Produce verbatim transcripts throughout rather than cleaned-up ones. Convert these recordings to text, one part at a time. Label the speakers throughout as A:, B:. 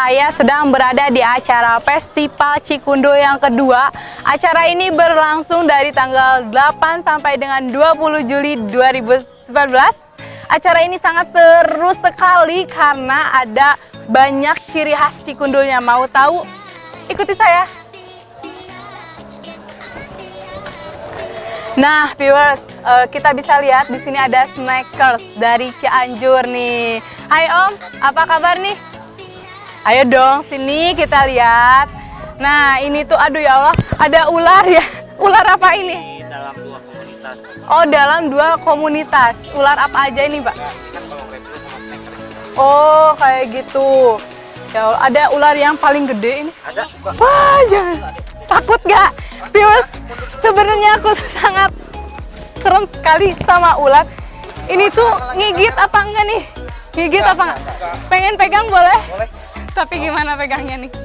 A: saya sedang berada di acara Festival Cikunduh yang kedua. Acara ini berlangsung dari tanggal delapan sampai dengan dua puluh Juli dua ribu sembilan belas. Acara ini sangat seru sekali karena ada banyak ciri khas Cikunduhnya. Mau tahu? Ikuti saya. Nah, viewers, uh, kita bisa lihat di sini ada Snackers dari Cianjur nih. Hai Om, apa kabar nih? Ayo dong, sini kita lihat. Nah, ini tuh, aduh ya Allah, ada ular ya. Ular apa ini?
B: Di dalam dua komunitas.
A: Oh, dalam dua komunitas. Ular apa aja ini, Pak?
B: Nah, ini kan kalau reptil sama Snackers.
A: Oh, kayak gitu. Ya Allah, ada ular yang paling gede ini.
B: Ada?
A: Wah, jangan. Takut gak? Viewers, sebenarnya aku sangat serem sekali sama ular. Ini tuh ngigit apa enggak nih? Ngigit apa enggak? Pengen pegang boleh?
B: Boleh.
A: Tapi gimana pegangnya nih?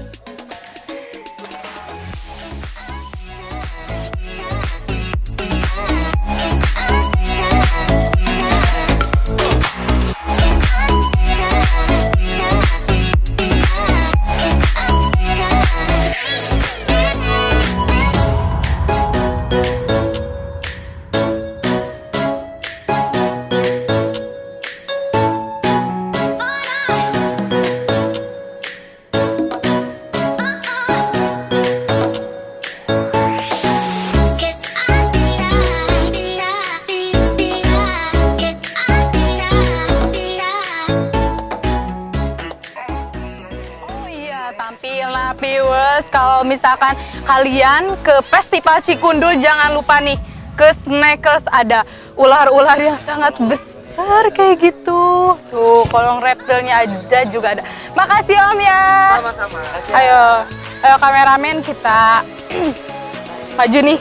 A: Tampillah viewers, kalau misalkan kalian ke Festival Cikunduh jangan lupa nih ke Snackers, ada ular-ular yang sangat besar kayak gitu. Tuh, kolong reptilnya ada juga ada. Makasih Om ya.
B: Sama-sama.
A: Ayo, ayo kameramen kita maju nih.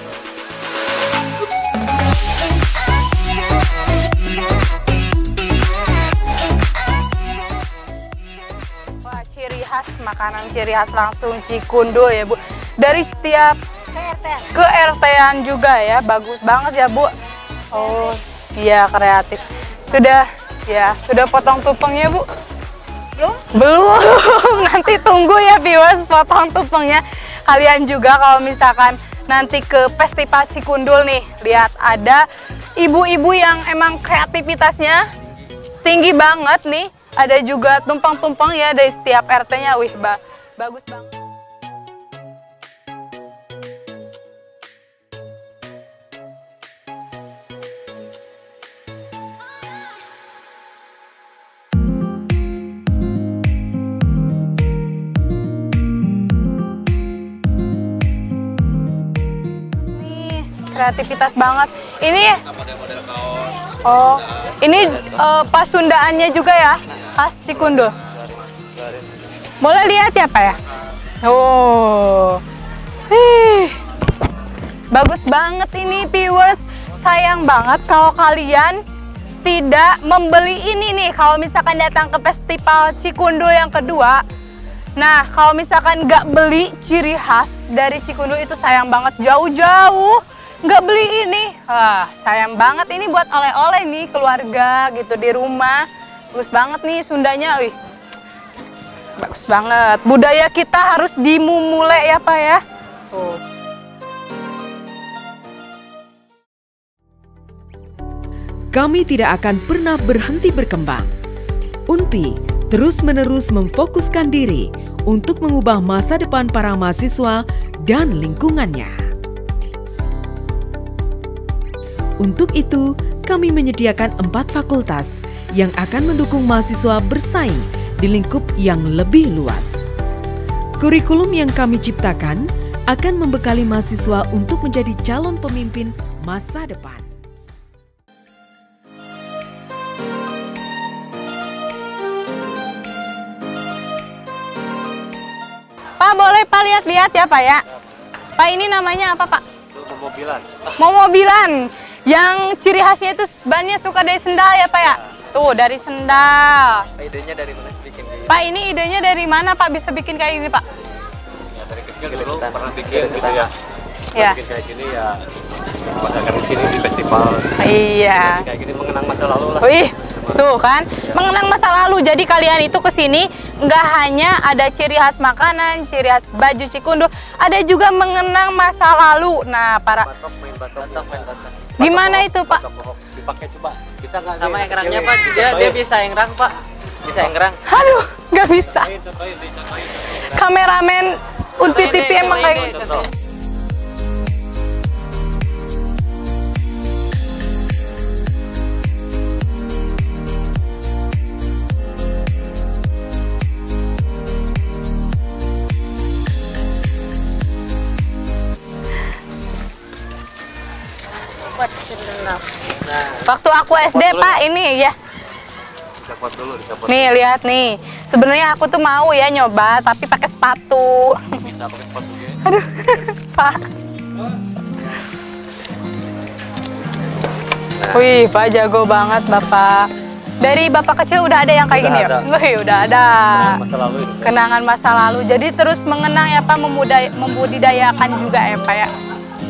A: Ciri khas, makanan ciri khas langsung Cikunduh ya Bu. Dari setiap ke R T-an juga ya, bagus banget ya Bu. Oh iya, kreatif. Sudah ya, sudah potong tumpengnya Bu? Belum? Belum, nanti tunggu ya viewers potong tumpengnya. Kalian juga kalau misalkan nanti ke Festival Cikunduh nih, lihat ada ibu-ibu yang emang kreativitasnya tinggi banget nih. Ada juga tumpeng-tumpeng ya dari setiap R T-nya. Wih, ba bagus banget. Nih, kreativitas banget. Ini
B: Model-model kaos.
A: oh, ini uh, pas Sundaannya juga ya? Khas Cikunduh. Boleh lihat ya Pak ya? Oh, Hih. Bagus banget ini viewers. Sayang banget kalau kalian tidak membeli ini nih kalau misalkan datang ke Festival Cikunduh yang kedua. Nah, kalau misalkan nggak beli ciri khas dari Cikunduh itu sayang banget, jauh-jauh nggak beli ini. Wah, sayang banget ini buat oleh-oleh nih keluarga gitu di rumah. Bagus banget nih Sundanya, wih, bagus banget. Budaya kita harus dimumule ya Pak ya. Tuh.
C: Kami tidak akan pernah berhenti berkembang. U N P I terus-menerus memfokuskan diri untuk mengubah masa depan para mahasiswa dan lingkungannya. Untuk itu, kami menyediakan empat fakultas yang akan mendukung mahasiswa bersaing di lingkup yang lebih luas. Kurikulum yang kami ciptakan akan membekali mahasiswa untuk menjadi calon pemimpin masa depan.
A: Pak, boleh Pak lihat-lihat ya Pak ya? Pak, ini namanya apa Pak?
B: Mobilan.
A: Momobilan. Yang ciri khasnya itu bannya suka dari sendal ya Pak ya? Tuh, dari sendal.
B: Idenya dari mana sih bikin ini?
A: Pak, ini idenya dari mana Pak bisa bikin kayak gini Pak?
B: Ya, dari kecil dulu pernah bikin gitu ya.
A: Ya.
B: Bikin kayak gini ya, pas akan di sini di festival.
A: Iya.
B: Kayak gini mengenang masa lalu lah.
A: Wih, tuh kan, mengenang masa lalu. Jadi kalian itu kesini nggak hanya ada ciri khas makanan, ciri khas baju Cikundul, ada juga mengenang masa lalu. Nah, para
B: Batok main batok, batok main batok.
A: gimana itu Pak?
B: Batok dipakai coba. Bisa nggak?
D: Sama engrangnya Pak, dia dia bisa engrang Pak, bisa engrang.
A: Aduh, nggak bisa. Kameramen Unti T V emang kayak gitu. Waktu aku S D Pak ini ya.
B: Dicopot dulu, dicopot.
A: Nih lihat nih. Sebenarnya aku tuh mau ya nyoba tapi pakai sepatu.
B: Bisa pakai sepatu ya.
A: Aduh, Pak. Wih, Pak jago banget Bapak. Dari Bapak kecil udah ada yang kayak
B: Udah
A: gini
B: ada.
A: ya? Wih, udah ada.
B: Masa lalu itu.
A: Kenangan masa lalu. Jadi terus mengenang ya Pak, memudaya, membudidayakan juga ya Pak ya.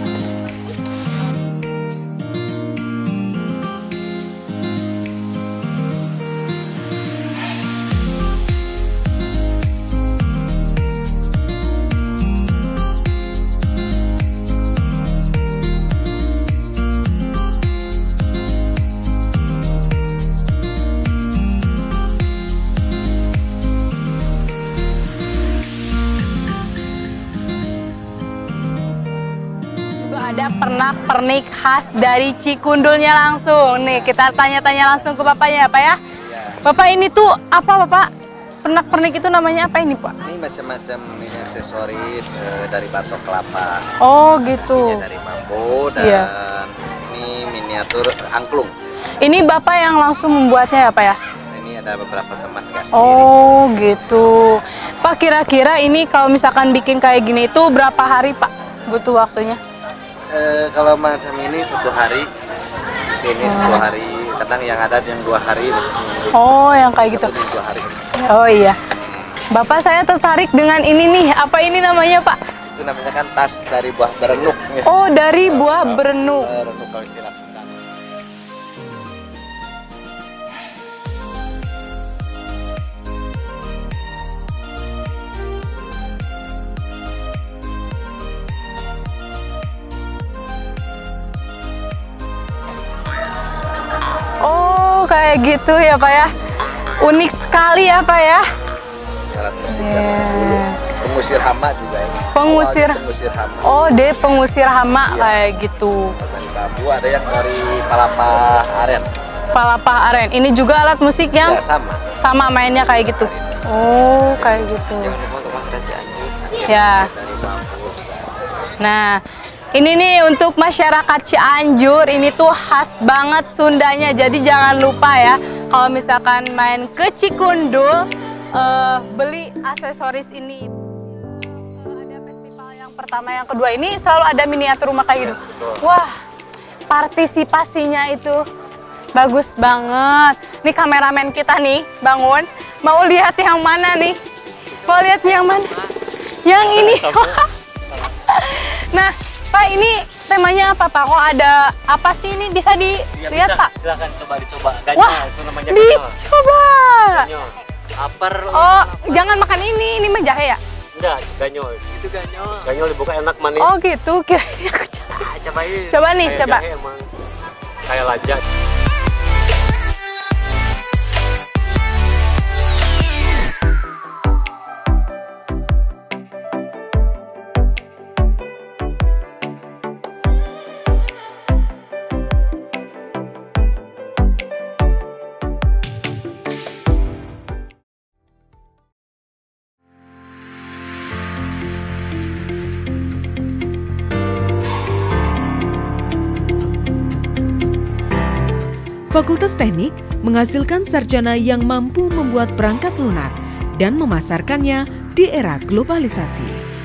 A: Ada pernak-pernik khas dari Cikundulnya langsung. Nih, kita tanya-tanya langsung ke Bapaknya ya, Pak ya. Bapak ini tuh apa, Bapak? Pernak-pernik itu namanya apa ini, Pak?
E: Ini macam-macam ini aksesoris eh, dari batok kelapa.
A: Oh, gitu.
E: Ini dari bambu dan
A: Iya.
E: ini miniatur angklung.
A: Ini Bapak yang langsung membuatnya ya, Pak ya?
E: Ini ada beberapa teman nggak sendiri.
A: Oh, gitu. Pak, kira-kira ini kalau misalkan bikin kayak gini itu berapa hari, Pak? Butuh waktunya?
E: Eh, kalau macam ini satu hari, seperti ini satu hari. Kadang yang ada yang dua hari.
A: Oh, yang kayak gitu.
E: Satu di dua hari.
A: Oh iya. Bapak, saya tertarik dengan ini nih. Apa ini namanya, Pak?
E: Itu namanya kan tas dari buah berenuk. Ya.
A: Oh, dari buah berenuk.
E: Berenuk kalau istilah Sunda.
A: Oh, kayak gitu ya, Pak ya. Unik sekali ya, Pak ya.
E: Alat musik
A: Iya.
E: zaman dulu. Pengusir hama juga ini.
A: Pengusir.
E: Awalnya pengusir hama.
A: Oh, dia pengusir hama
E: Iya.
A: kayak gitu.
E: Dari bambu, ada yang dari palapa aren.
A: Palapa aren. Ini juga alat musik yang
E: Ya sama.
A: sama mainnya kayak gitu. Oh, kayak gitu.
D: Jangan lupa untuk masyarakat Cianjur.
A: Ya.
E: Dari bambu.
A: Nah, ini nih untuk masyarakat Cianjur, ini tuh khas banget Sundanya. Jadi jangan lupa ya, kalau misalkan main ke Cikundul, eh, beli aksesoris ini. Kalau ada festival yang pertama, yang kedua ini selalu ada miniatur rumah kayak gitu. Wah, partisipasinya itu bagus banget. Nih kameramen kita nih, bangun. Mau lihat yang mana nih? Mau lihat yang mana? Yang ini. Nah, Pak, ini temanya apa, Pak? Kok ada apa sih ini? Bisa dilihat, Pak?
B: Silakan coba dicoba. Ganyol,
A: Wah,
B: itu namanya ganyol.
A: dicoba.
B: Ganyol.
D: Aper.
A: Oh, jangan makan ini. Ini mah jahe ya?
B: Enggak, ganyol.
D: Itu ganyol.
B: Ganyol dibuka enak manis.
A: Oh, gitu. Kira-kira aku coba.
D: Ah, cobain.
A: Coba nih,
B: Kayak
A: coba.
B: jahe emang. Kayak lajat.
C: Fakultas Teknik menghasilkan sarjana yang mampu membuat perangkat lunak dan memasarkannya di era globalisasi.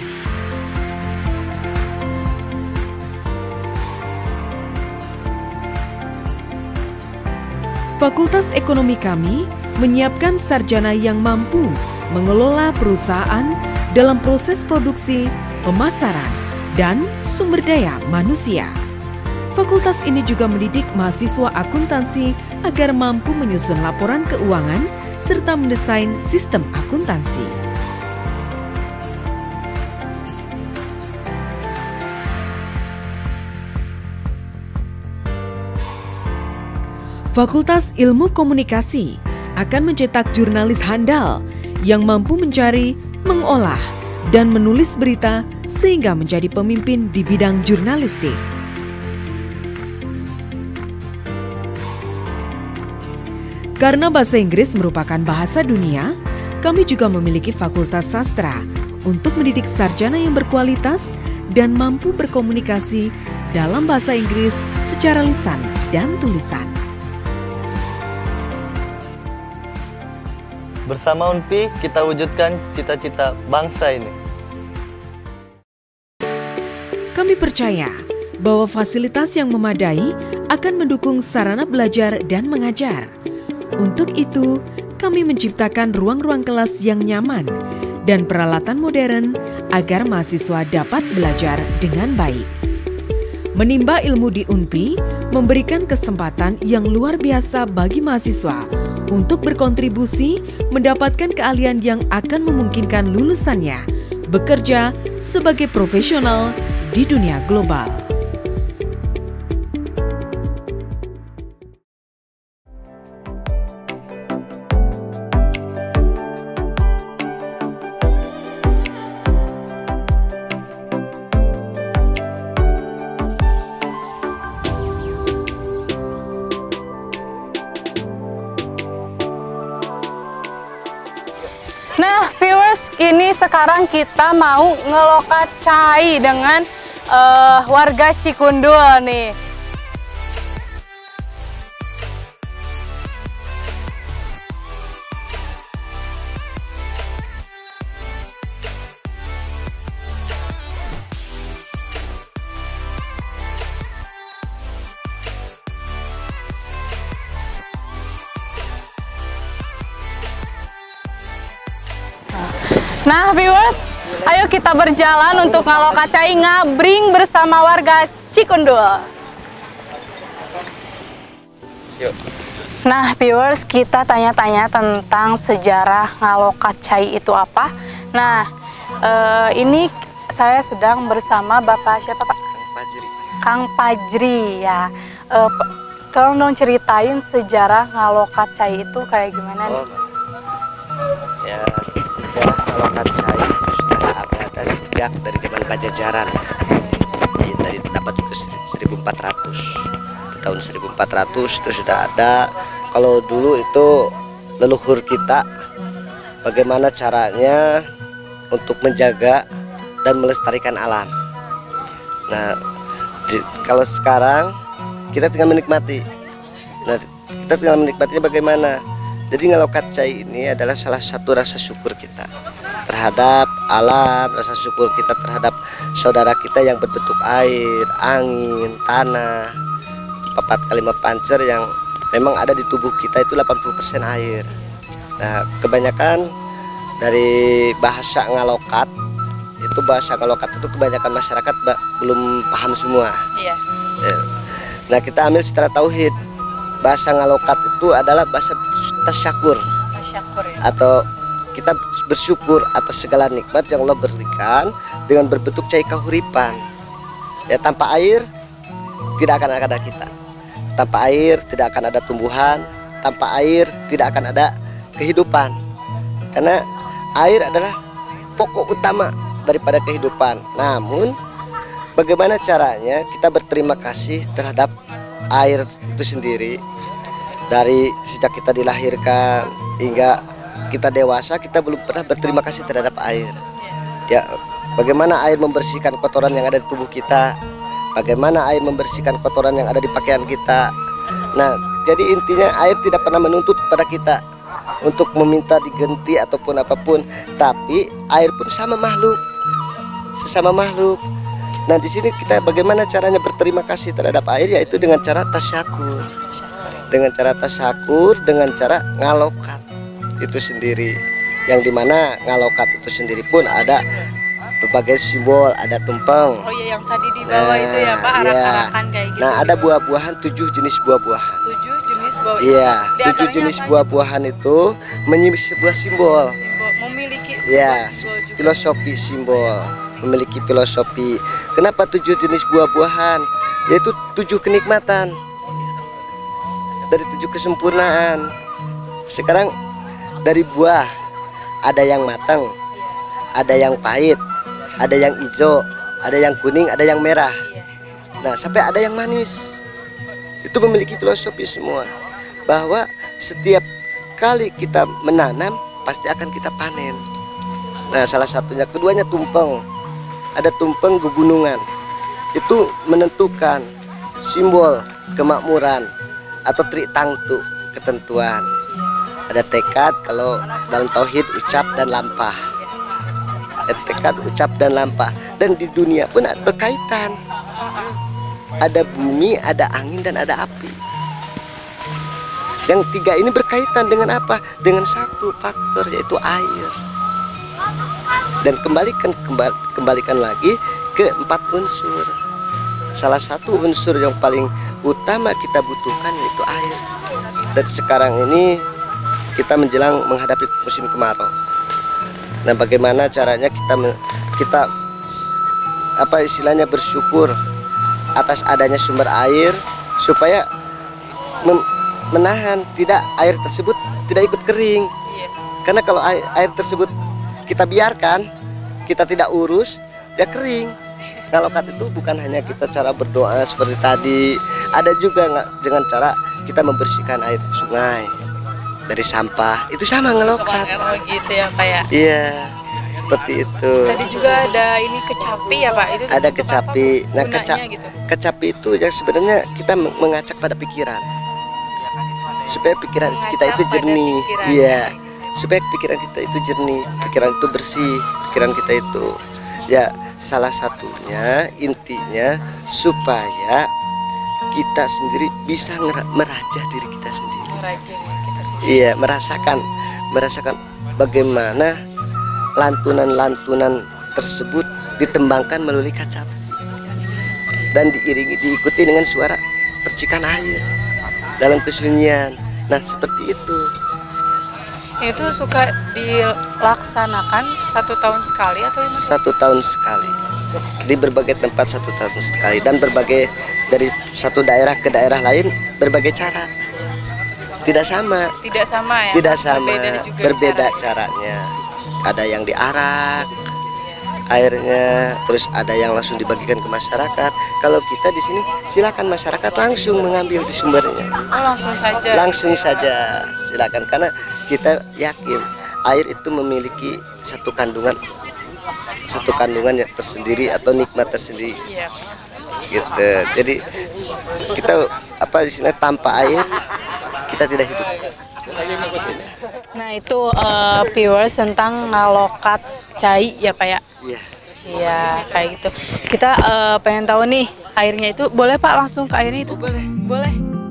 C: Fakultas Ekonomi kami menyiapkan sarjana yang mampu mengelola perusahaan dalam proses produksi, pemasaran, dan sumber daya manusia. fakultas ini juga mendidik mahasiswa akuntansi agar mampu menyusun laporan keuangan serta mendesain sistem akuntansi. Fakultas Ilmu Komunikasi akan mencetak jurnalis handal yang mampu mencari, mengolah, dan menulis berita sehingga menjadi pemimpin di bidang jurnalistik. Karena bahasa Inggris merupakan bahasa dunia, kami juga memiliki Fakultas Sastra untuk mendidik sarjana yang berkualitas dan mampu berkomunikasi dalam bahasa Inggris secara lisan dan tulisan.
F: Bersama U N P I, kita wujudkan cita-cita bangsa ini.
C: Kami percaya bahwa fasilitas yang memadai akan mendukung sarana belajar dan mengajar. Untuk itu, kami menciptakan ruang-ruang kelas yang nyaman dan peralatan modern agar mahasiswa dapat belajar dengan baik. Menimba ilmu di U N P I memberikan kesempatan yang luar biasa bagi mahasiswa untuk berkontribusi mendapatkan keahlian yang akan memungkinkan lulusannya bekerja sebagai profesional di dunia global.
A: Nah, viewers, ini sekarang kita mau ngelokacai dengan uh, warga Cikundul nih. Nah, viewers, ayo kita berjalan untuk ngalokacai ngabring bersama warga Cikundul.
B: Yuk.
A: Nah, viewers, kita tanya-tanya tentang sejarah ngalokacai itu apa. Nah, eh, ini saya sedang bersama Bapak siapa, Pak?
F: Kang Pajri.
A: Kang Pajri, ya. Eh, tolong dong ceritain sejarah ngalokacai itu kayak gimana nih?
F: Oh, ya, sejarah ngalokacai sudah ada sejak dari zaman Pajajaran. Ya, dari dapat ke seribu empat ratus. Di tahun seribu empat ratus itu sudah ada. Kalau dulu itu leluhur kita bagaimana caranya untuk menjaga dan melestarikan alam. Nah, di, kalau sekarang kita tinggal menikmati. Nah, kita tinggal menikmatinya bagaimana? Jadi ngalokacai ini adalah salah satu rasa syukur kita terhadap alam, rasa syukur kita terhadap saudara kita yang berbentuk air, angin, tanah, papat kalima pancer yang memang ada di tubuh kita itu delapan puluh persen air. Nah, kebanyakan dari bahasa ngalokat itu bahasa ngalokat itu kebanyakan masyarakat belum paham semua.
A: Iya.
F: Nah, kita ambil secara tauhid. Bahasa ngalokat itu adalah bahasa tasyakur,
A: Tasyakur, ya.
F: atau kita bersyukur atas segala nikmat yang Allah berikan dengan berbentuk cahaya kahuripan. Ya, tanpa air tidak akan ada kita. Tanpa air tidak akan ada tumbuhan, tanpa air tidak akan ada kehidupan. Karena air adalah pokok utama daripada kehidupan. Namun bagaimana caranya kita berterima kasih terhadap air itu sendiri? Dari sejak kita dilahirkan hingga kita dewasa, kita belum pernah berterima kasih terhadap air. Ya, bagaimana air membersihkan kotoran yang ada di tubuh kita, bagaimana air membersihkan kotoran yang ada di pakaian kita. Nah, jadi intinya air tidak pernah menuntut kepada kita untuk meminta diganti ataupun apapun, tapi air pun sama makhluk, sesama makhluk. Nah, di sini kita bagaimana caranya berterima kasih terhadap air, yaitu dengan cara tasyakur. Dengan cara tasyakur, dengan cara ngalokat itu sendiri, yang dimana ngalokat itu sendiri pun ada berbagai simbol, ada tumpeng.
A: Oh iya, yang tadi di bawah itu ya Pak,
F: Nah,
A: arak-arakan kayak gitu.
F: Nah, ada buah-buahan, tujuh jenis buah-buahan.
A: tujuh jenis buah.
F: Iya,
A: Di
F: tujuh
A: antaranya
F: jenis
A: apa aja?
F: buah-buahan itu menyimpan sebuah simbol.
A: Simbol, memiliki sebuah
F: Ya,
A: simbol juga.
F: filosofi simbol, memiliki filosofi. Kenapa tujuh jenis buah-buahan? Yaitu tujuh kenikmatan dari tujuh kesempurnaan. Sekarang dari buah ada yang matang, ada yang pahit, ada yang hijau, ada yang kuning, ada yang merah. Nah, sampai ada yang manis. Itu memiliki filosofi semua, bahwa setiap kali kita menanam pasti akan kita panen. Nah, salah satunya, keduanya tumpeng. Ada tumpeng gegunungan. Itu menentukan simbol kemakmuran atau trik tangtu, ketentuan. Ada tekad, kalau dalam tauhid ucap dan lampah. Ada tekad, ucap dan lampah. Dan di dunia pun berkaitan. Ada bumi, ada angin, dan ada api. Yang tiga ini berkaitan dengan apa? Dengan satu faktor, yaitu air. Dan kembalikan kembali, kembalikan lagi ke empat unsur. Salah satu unsur yang paling utama kita butuhkan yaitu air. Dan sekarang ini kita menjelang menghadapi musim kemarau. Nah, bagaimana caranya kita kita apa istilahnya bersyukur atas adanya sumber air, supaya menahan tidak air tersebut tidak ikut kering. Karena kalau air, air tersebut kita biarkan, kita tidak urus, ya kering. Nah, lokat itu bukan hanya kita cara berdoa seperti tadi, ada juga nggak dengan cara kita membersihkan air sungai dari sampah. Itu sama ngelokat.
A: Oh gitu ya Pak ya.
F: Iya, seperti itu.
A: Tadi juga ada ini kecapi ya Pak. Itu
F: Ada
A: untuk
F: kecapi.
A: apa,
F: Nah,
A: gunanya
F: keca
A: gitu?
F: kecapi itu yang sebenarnya kita meng- mengacak pada pikiran, supaya pikiran kita itu
A: Mengacak pada
F: jernih.
A: pikiran.
F: Iya, supaya pikiran kita itu jernih, pikiran itu bersih, pikiran kita itu. Ya, salah satunya intinya supaya kita sendiri bisa ngera- merajah diri kita sendiri.
A: Merajah diri kita sendiri.
F: Iya, merasakan merasakan bagaimana lantunan-lantunan tersebut ditembangkan melalui kaca dan diiringi diikuti dengan suara percikan air dalam kesunyian. Nah, seperti itu.
A: Itu suka dilaksanakan satu tahun sekali atau gimana?
F: Satu tahun sekali di berbagai tempat, satu tahun sekali, dan berbagai dari satu daerah ke daerah lain berbagai cara. Tidak sama.
A: Tidak sama ya?
F: Tidak sama.
A: Berbeda juga
F: Berbeda
A: caranya.
F: caranya. Ada yang diarak airnya, terus ada yang langsung dibagikan ke masyarakat. Kalau kita di sini silakan masyarakat langsung mengambil di sumbernya.
A: Oh, langsung saja.
F: Langsung saja silakan, karena kita yakin air itu memiliki satu kandungan satu kandungan yang tersendiri atau nikmat tersendiri.
A: Iya.
F: Gitu. Jadi kita apa istilahnya, tanpa air kita tidak hidup.
A: Nah itu uh, viewers tentang ngalokat cai ya Pak ya?
F: Iya.
A: Iya kayak gitu. Kita uh, pengen tahu nih airnya itu, boleh Pak langsung ke airnya itu?
F: Oh, boleh.
A: Boleh.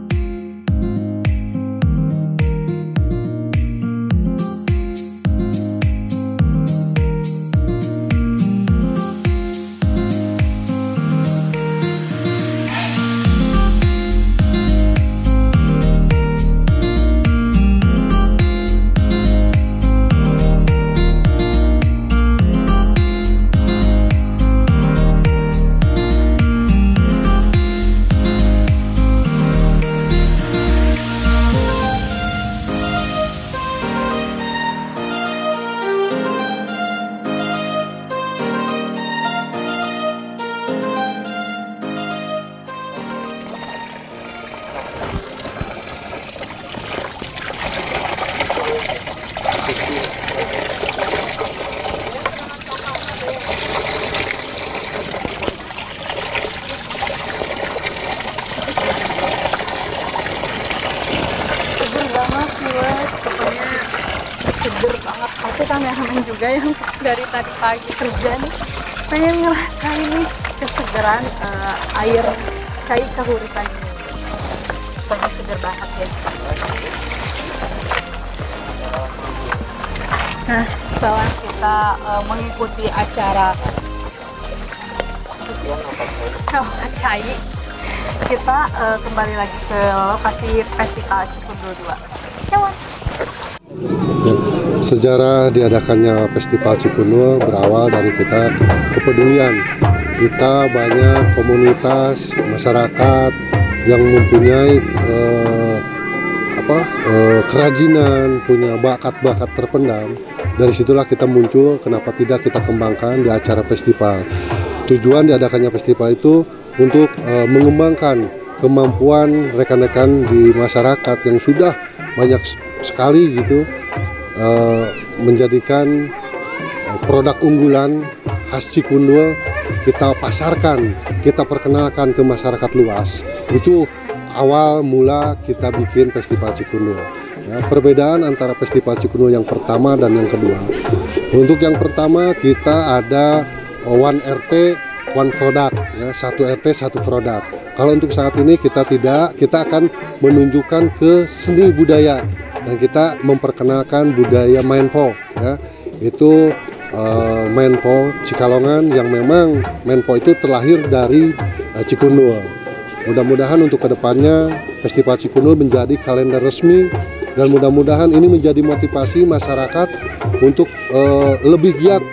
A: Seger banget, pasti kameramen juga yang dari tadi pagi kerja nih pengen ngerasain nih kesegeran uh, air cai kahuripan ini. Pokoknya seger banget ya. Nah, setelah kita uh, mengikuti acara Oh, Kacai. Kita uh, kembali lagi ke lokasi Festival Cikundul dua. Cawan.
G: Ya, sejarah diadakannya Festival Cikundul berawal dari kita kepedulian. Kita banyak komunitas masyarakat yang mempunyai eh, apa eh, kerajinan, punya bakat-bakat terpendam. Dari situlah kita muncul, kenapa tidak kita kembangkan di acara festival. Tujuan diadakannya festival itu untuk eh, mengembangkan kemampuan rekan-rekan di masyarakat yang sudah banyak sekali gitu eh, menjadikan produk unggulan khas Cikundul kita pasarkan, kita perkenalkan ke masyarakat luas. Itu awal mula kita bikin Festival Cikundul. Ya, perbedaan antara Festival Cikundul yang pertama dan yang kedua. Untuk yang pertama kita ada one R T, one product, ya, satu R T, satu produk. Kalau untuk saat ini kita tidak, kita akan menunjukkan ke seni budaya dan kita memperkenalkan budaya Menpo. Ya, itu Uh, Menpo Cikalongan yang memang Menpo itu terlahir dari uh, Cikundul. Mudah-mudahan untuk kedepannya Festival Cikundul menjadi kalender resmi dan mudah-mudahan ini menjadi motivasi masyarakat untuk uh, lebih giat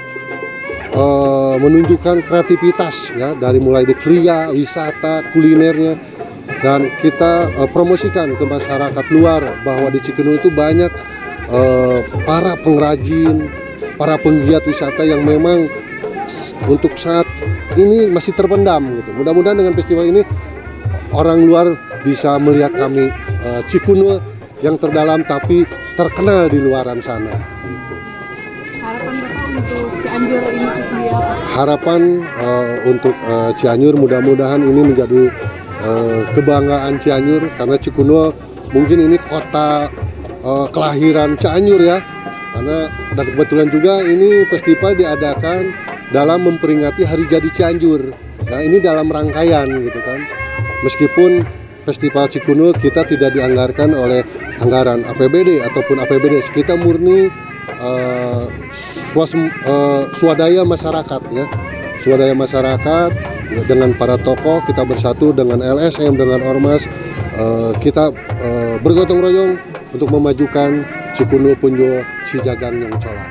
G: uh, menunjukkan kreativitas ya, dari mulai di kriya, wisata, kulinernya, dan kita uh, promosikan ke masyarakat luar bahwa di Cikundul itu banyak uh, para pengrajin, para penggiat wisata yang memang untuk saat ini masih terpendam gitu. Mudah-mudahan dengan festival ini orang luar bisa melihat kami uh, Cikundul yang terdalam tapi terkenal di luaran sana gitu.
A: Harapan Bapak untuk Cianjur ini sendiri apa?
G: Harapan uh, untuk uh, Cianjur mudah-mudahan ini menjadi uh, kebanggaan Cianjur karena Cikundul mungkin ini kota uh, kelahiran Cianjur ya. Karena dan kebetulan juga ini festival diadakan dalam memperingati Hari Jadi Cianjur. Nah ini dalam rangkaian gitu kan. Meskipun Festival Cikundul kita tidak dianggarkan oleh anggaran A P B D ataupun A P B D, kita murni uh, swas, uh, swadaya masyarakat ya. Swadaya masyarakat ya, dengan para tokoh kita bersatu dengan L S M, dengan Ormas, uh, kita uh, bergotong royong untuk memajukan Cikundul Punjul Cijagang yang colang.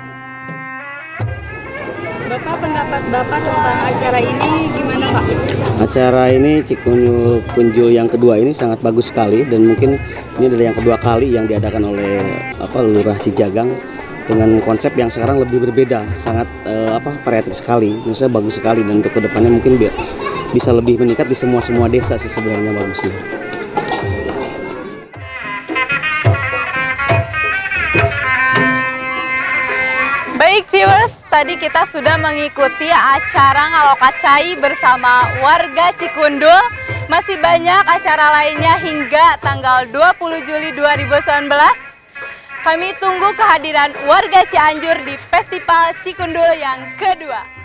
A: Bapak, pendapat Bapak tentang acara ini gimana Pak?
H: Acara ini Cikundul Punjul yang kedua ini sangat bagus sekali dan mungkin ini adalah yang kedua kali yang diadakan oleh apa Lurah Cijagang dengan konsep yang sekarang lebih berbeda, sangat eh, apa variatif sekali, maksudnya bagus sekali dan untuk kedepannya mungkin biar bisa lebih meningkat di semua semua desa sih sebenarnya bagusnya.
A: Baik viewers, tadi kita sudah mengikuti acara Ngalokacai bersama warga Cikundul. Masih banyak acara lainnya hingga tanggal dua puluh Juli dua ribu sembilan belas. Kami tunggu kehadiran warga Cianjur di Festival Cikundul yang kedua.